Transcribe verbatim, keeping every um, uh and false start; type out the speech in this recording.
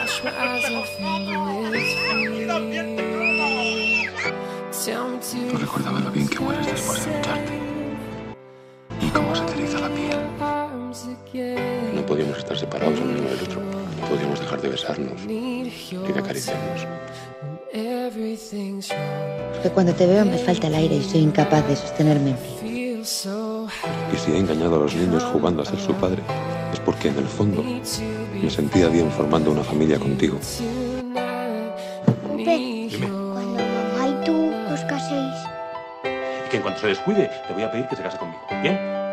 No recordaba lo bien que mueres después de ducharte. Y cómo se te eriza la piel. No podíamos estar separados el uno del otro. No podíamos dejar de besarnos ni de acariciarnos. Porque cuando te veo me falta el aire y soy incapaz de sostenerme en pie. Y si he engañado a los niños jugando a ser su padre, es porque en el fondo me sentía bien formando una familia contigo. Pepe, Dime. cuando mamá y tú os caséis, Y que en cuanto se descuide, le voy a pedir que se case conmigo. ¿Bien?